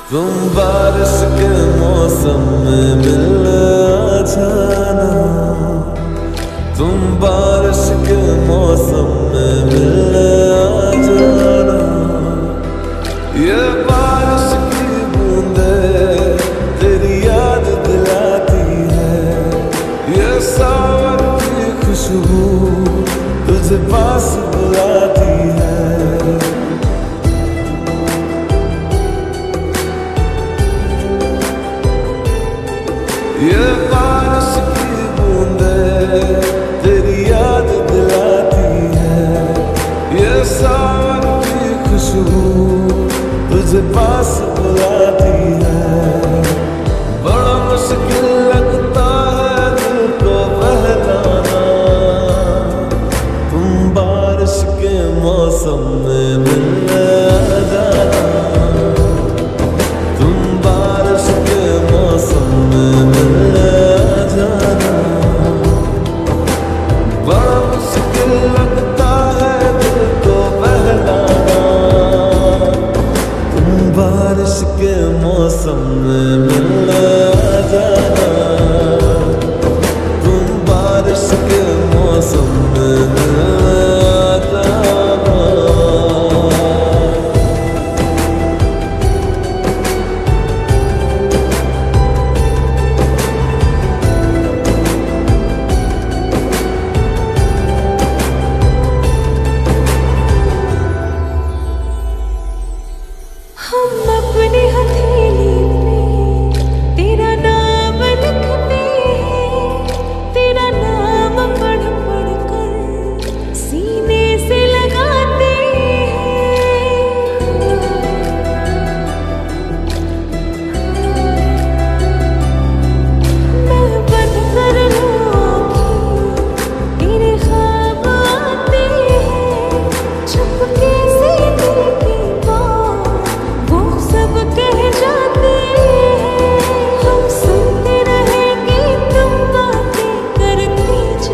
तुम बारिश के मौसम में मिलने आ जाना, तुम बारिश के मौसम में मिलने आ जाना। ये बारिश की बूंदें तेरी याद दिलाती है, ये सावन की खुशबू तुझे पास बुलाती है। ये बारिश की बूंदें तेरी याद दिलाती है, ये सावन की खुशबू तुझे पास बुलाती है। बड़ा मुश्किल लगता है दिल को बहलाना, तुम बारिश के मौसम में मिलने आ जाना, तुम बारिश के मौसम में मिलने आ जाना। बड़ा मुश्किल लगता है दिल को बहलाना, तुम बारिश के मौसम में मिलने आ जाना, तुम बारिश के मौसम में मिलने आ जाना। हम अपनी हथेली पे तेरा नाम लिखते हैं, तेरा नाम पढ़ पढ़ कर सीने से लगाते हैं। मैं बंद कर लूं आँखें, तेरे ख्वाब आते हैं, चुपके से दिल की वो सब कह जाते हैं। हम सुनते रहेंगे, तुम बातें करते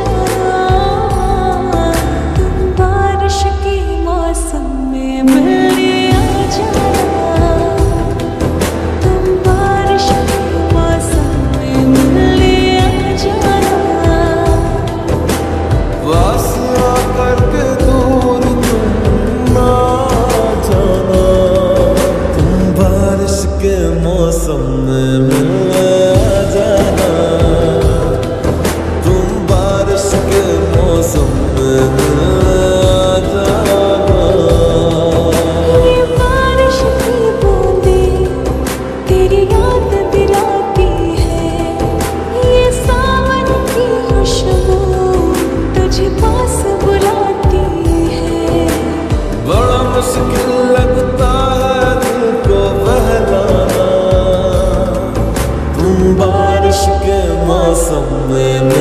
जाना, तुम बारिश के मौसम में मिलने आ जाना, तुम बारिश के मौसम में मिलने आ जाना। पास आकर के दूर तुम ना जाना, तुम बारिश के मौसम में मिलने आ जाना, तुम बारिश के मौसम में मिलने आ जाना। ये बारिश की बूंदें तेरी याद दिलाती है, ये सावन की खुशबू तुझे पास बुलाती है। बड़ा मुश्किल लगता है दिल को बहलाना, तुम बारिश के मौसम में